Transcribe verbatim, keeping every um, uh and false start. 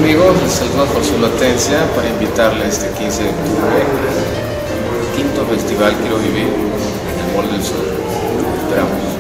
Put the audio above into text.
amigos? Les saludo por su latencia para invitarles este quince de octubre al quinto festival Quiero Vivir en el Mall del Sur. Esperamos.